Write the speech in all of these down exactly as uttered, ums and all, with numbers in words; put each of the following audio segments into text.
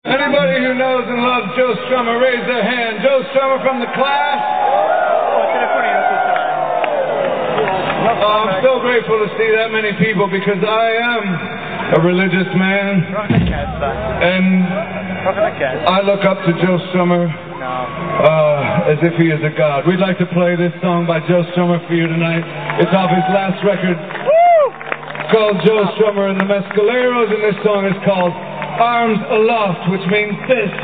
Anybody who knows and loves Joe Strummer, raise their hand. Joe Strummer from the Clash. Oh, I'm so grateful to see that many people because I am a religious man. And I look up to Joe Strummer uh, as if he is a god. We'd like to play this song by Joe Strummer for you tonight. It's off his last record. It's called Joe Strummer and the Mescaleros, and this song is called Arms Aloft, which means fists.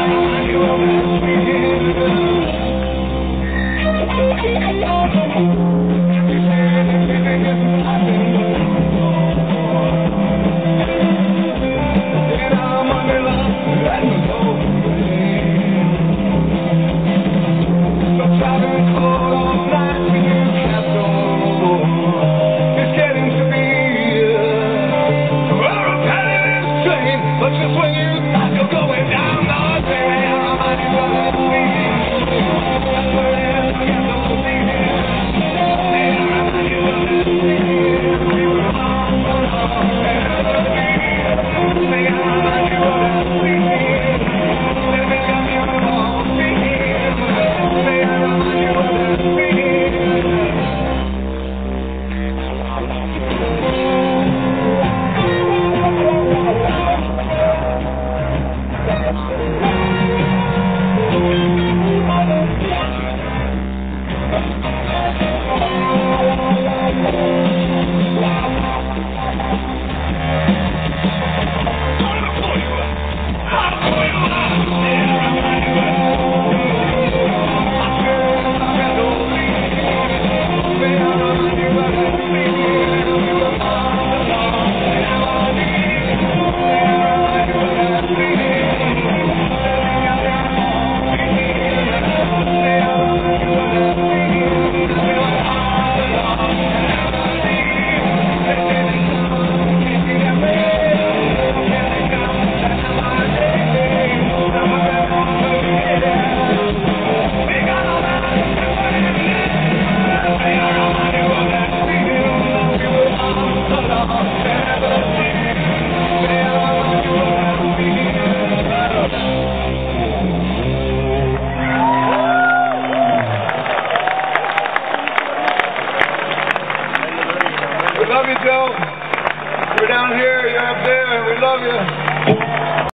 Thank you.